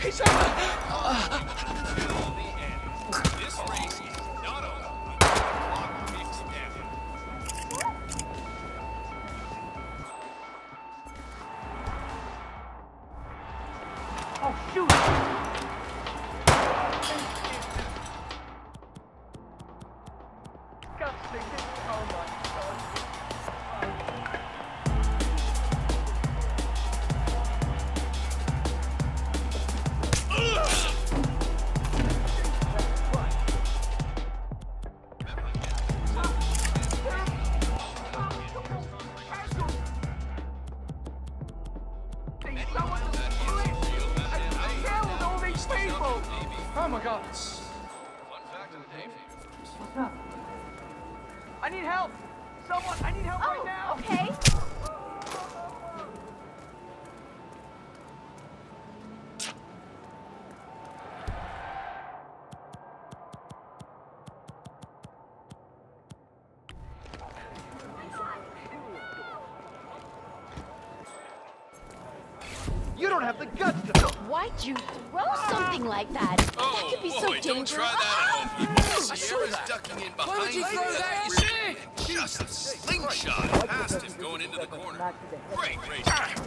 He's up! This race is not over. Clock ticks down. Oh, shoot! Oh my God. Oh my God. Fun fact of the day for you folks. What's up? I need help! Someone, I need help right now! Okay. You don't have the guts to... Why'd you throw something like that? Oh, That could be boy, so don't dangerous. try that at home, people. Sierra's ducking in behind would you throw that? Just a slingshot past him going into the corner. Great race.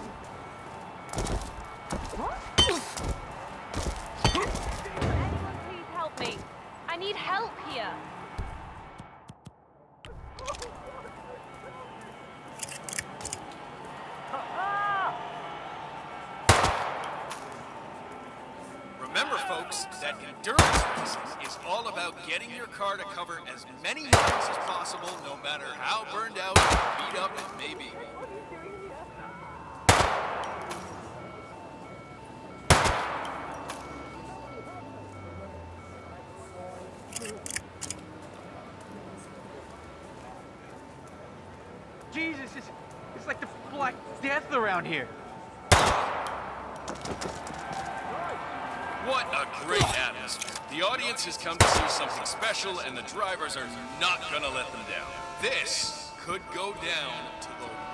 Anyone please help me. I need help here. Remember, folks, that endurance racing is all about getting your car to cover as many miles as possible, no matter how burned out or beat up it may be. Jesus, it's like the Black Death around here. What a great atmosphere. The audience has come to see something special, and the drivers are not gonna let them down. This could go down to the